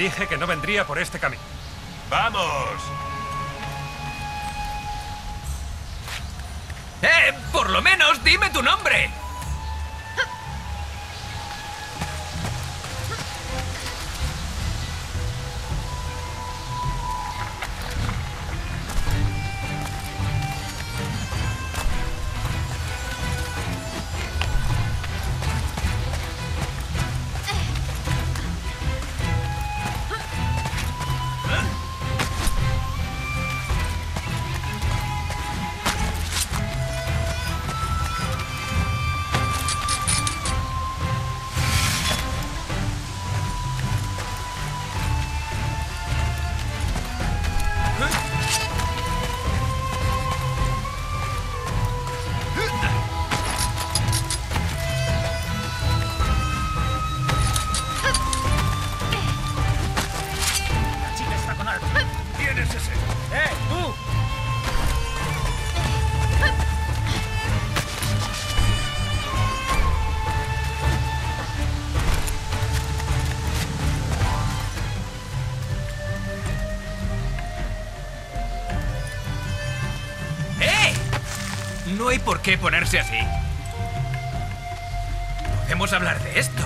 Dije que no vendría por este camino. ¡Vamos! Por lo menos dime tu nombre. No hay por qué ponerse así. Podemos hablar de esto.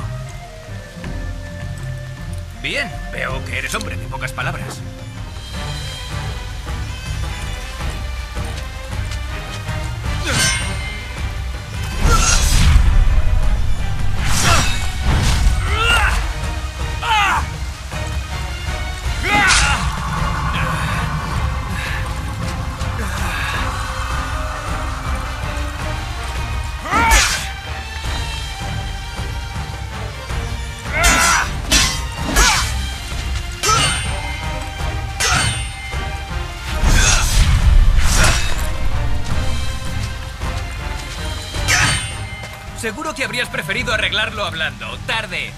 Bien, veo que eres hombre de pocas palabras. Seguro que habrías preferido arreglarlo hablando. Tarde.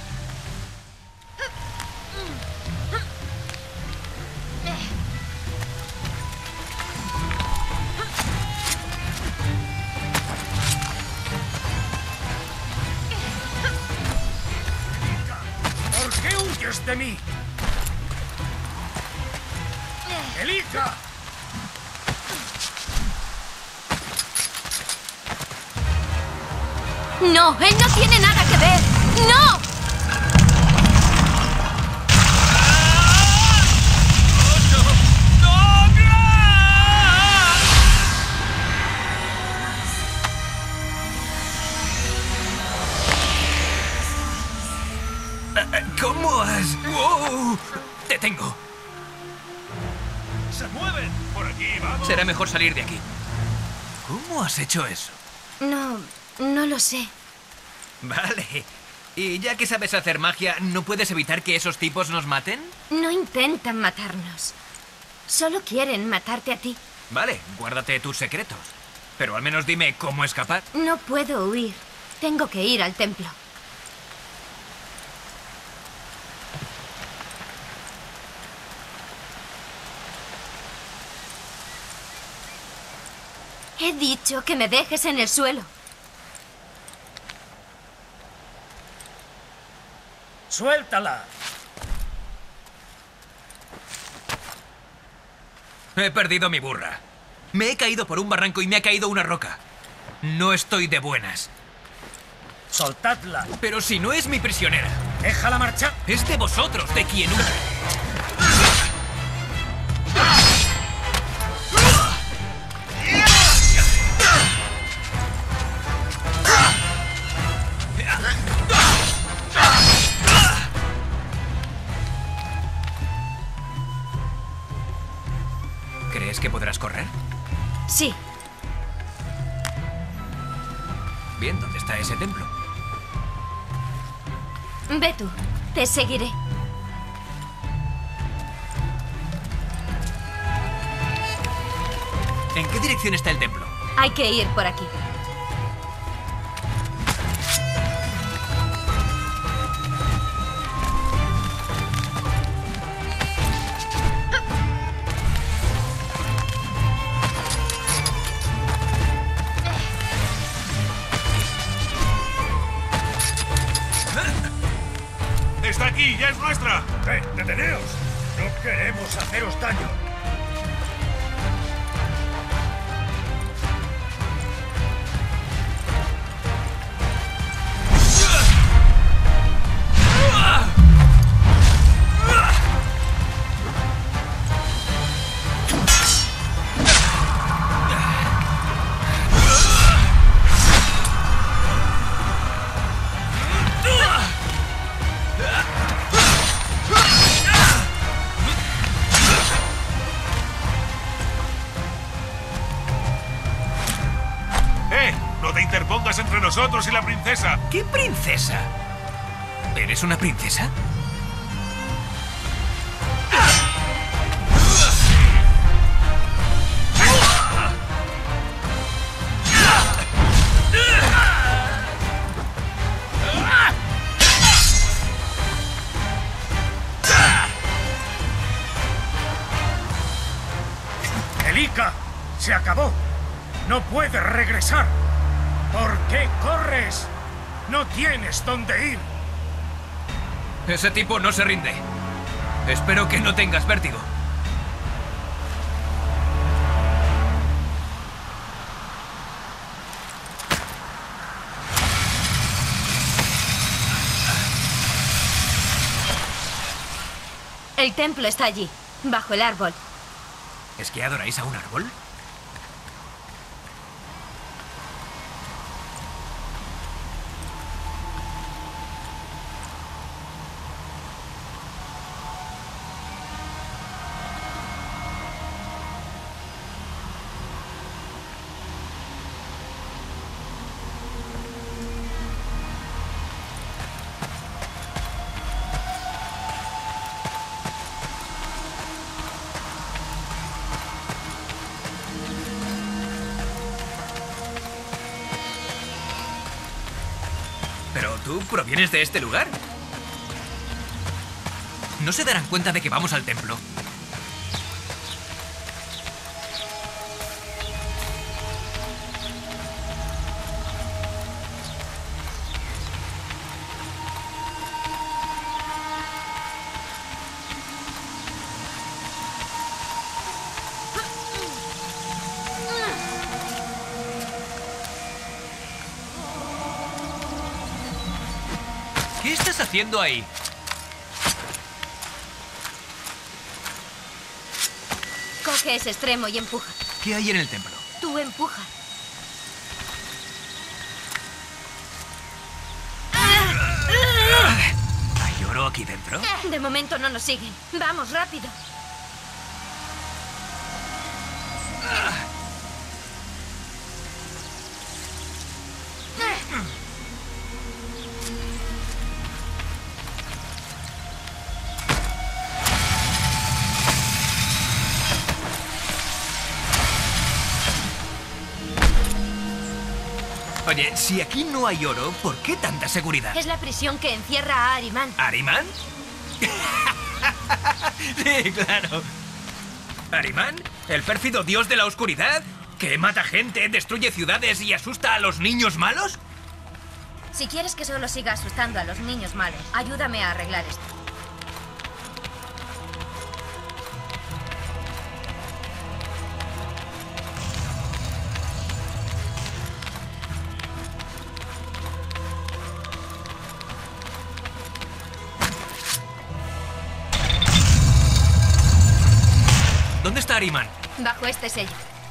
¿Por qué huyes de mí? ¡Elija! No, él no tiene nada que ver. ¡No! ¿Cómo has...? ¡Wow! ¡Te tengo! ¡Se mueven! ¡Por aquí, vamos! Será mejor salir de aquí. ¿Cómo has hecho eso? No lo sé. Vale. Y ya que sabes hacer magia, ¿no puedes evitar que esos tipos nos maten? No intentan matarnos. Solo quieren matarte a ti. Vale, guárdate tus secretos. Pero al menos dime cómo escapar. No puedo huir. Tengo que ir al templo. He dicho que me dejes en el suelo. ¡Suéltala! He perdido mi burra. Me he caído por un barranco y me ha caído una roca. No estoy de buenas. ¡Soltadla! Pero si no es mi prisionera. ¡Déjala marchar! Es de vosotros de quien huye. ¿Crees que podrás correr? Sí. Bien, ¿dónde está ese templo? Ve tú. Te seguiré. ¿En qué dirección está el templo? Hay que ir por aquí. ¡Está aquí! aquí! ¡Ya es nuestra! ¡Deteneos! No queremos haceros daño. ¡No te interpongas entre nosotros y la princesa! ¿Qué princesa? ¿Eres una princesa? ¡Elika! ¡Se acabó! ¡No puedes regresar! ¿Por qué corres? ¡No tienes dónde ir! Ese tipo no se rinde. Espero que no tengas vértigo. El templo está allí, bajo el árbol. ¿Es que adoráis a un árbol? ¿Pero tú provienes de este lugar? ¿No se darán cuenta de que vamos al templo? ¿Qué estás haciendo ahí? Coge ese extremo y empuja. ¿Qué hay en el templo? Tú empuja. ¿Hay oro aquí dentro? De momento no nos siguen. Vamos, rápido. Oye, si aquí no hay oro, ¿por qué tanta seguridad? Es la prisión que encierra a Ahriman. ¿Ahriman? Sí, claro. ¿Ahriman? ¿El pérfido dios de la oscuridad? ¿Que mata gente, destruye ciudades y asusta a los niños malos? Si quieres que solo siga asustando a los niños malos, ayúdame a arreglar esto. ¿Dónde está Ahriman? Bajo este sello.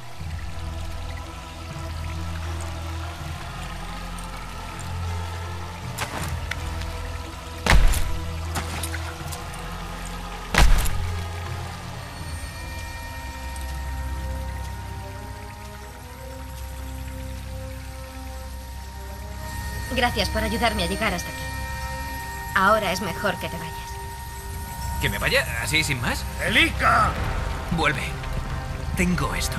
Gracias por ayudarme a llegar hasta aquí. Ahora es mejor que te vayas. ¿Que me vaya así sin más? ¡Elika! Vuelve. Tengo esto.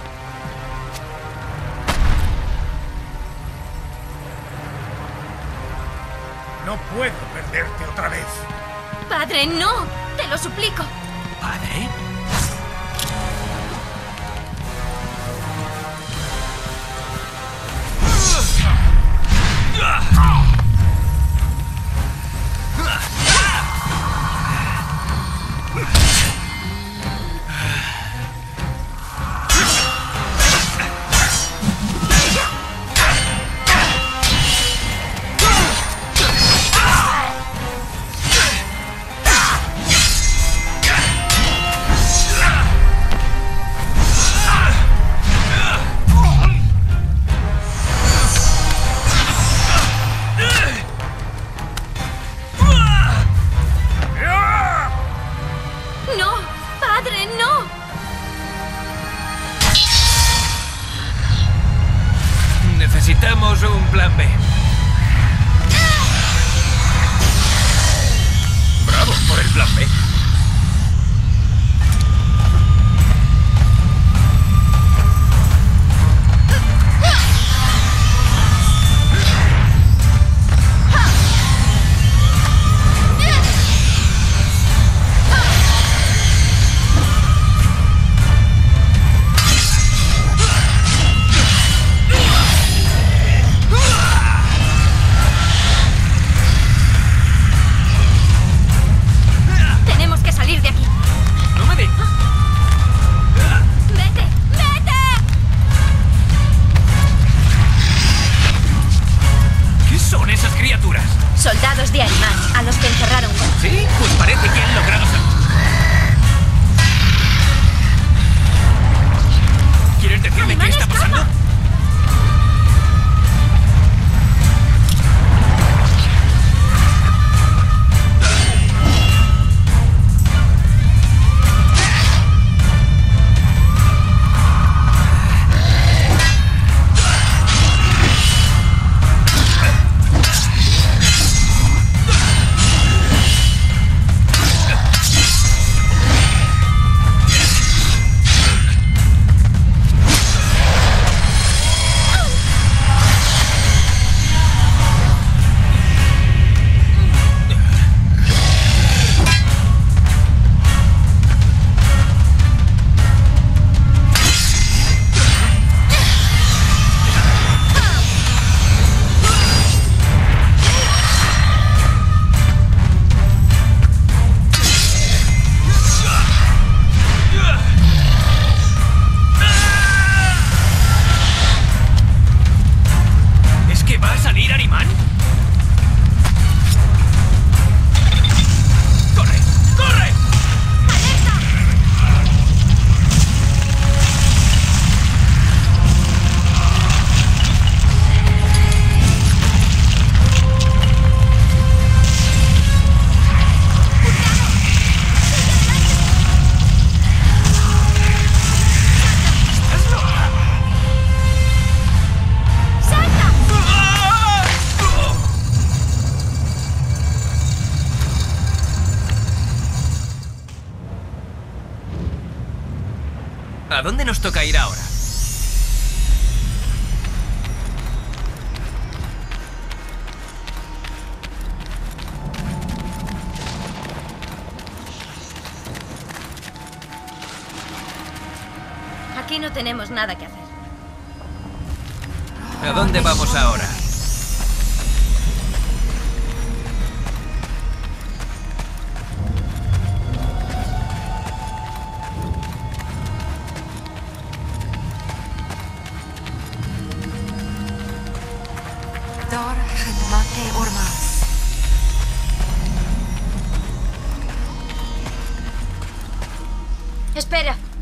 No puedo perderte otra vez. ¡Padre, no! ¡Te lo suplico! ¿Padre? Necesitamos un plan B. Bravo por el plan B. Tenemos que salir de aquí. No me dejes. ¡Vete! ¡Vete! ¿Qué son esas criaturas? Soldados de Arimán, a los que encerraron. ¿Sí? Pues parece que han logrado salir. ¿Quieres decirme qué está pasando? ¿Es que va a salir Arimán? ¡Corre! ¡Corre! ¿Estás loca? ¿A dónde nos toca ir ahora? Aquí no tenemos nada que hacer. ¿A dónde vamos ahora? دار خدمات اورماس. Espera.